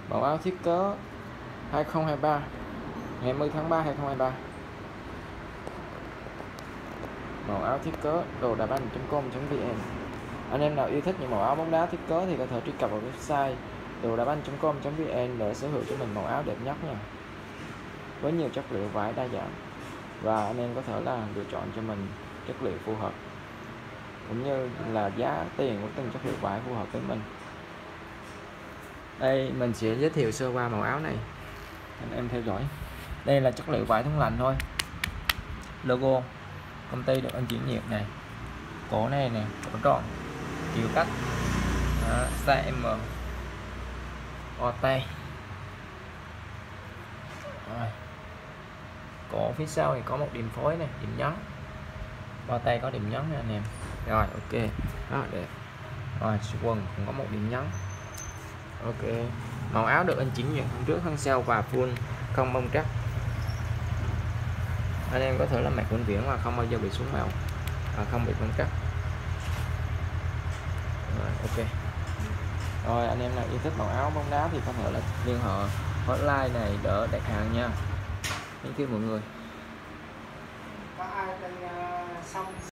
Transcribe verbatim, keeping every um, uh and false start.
Mẫu áo thiết kế hai không hai ba, ngày hai mươi tháng ba hai không hai ba. Mẫu áo thiết kế đồ đá banh chấm com chấm vn. Anh em nào yêu thích những mẫu áo bóng đá thiết kế thì có thể truy cập vào website đồ đá banh chấm com chấm vn để sở hữu cho mình mẫu áo đẹp nhất nha, với nhiều chất liệu vải đa dạng, và anh em có thể là lựa chọn cho mình chất liệu phù hợp cũng như là giá tiền của từng chất liệu vải phù hợp với mình. Đây mình sẽ giới thiệu sơ qua màu áo này, anh em theo dõi. Đây là chất liệu vải thun lạnh thôi, logo công ty được in chuyển nhiệt này, cổ này nè, cổ tròn, chiều cắt, đó, size M, o tay. Rồi. Cổ phía sau thì có một điểm phối này, điểm nhấn, bao tay có điểm nhấn này anh em. Rồi ok, rất là đẹp. Rồi quần cũng có một điểm nhấn. Ok, màu áo được in chỉnh nhuyễn thân trước thân sau và full không bong trắc. Anh em có thể là mặc vĩnh viễn mà không bao giờ bị xuống màu, à, không bị bong trắc. Rồi ok. Rồi anh em nào yêu thích màu áo bóng đá thì có thể là liên hệ hotline này đỡ đặt hàng nha. Thank you mọi người. Có ai bên uh, xong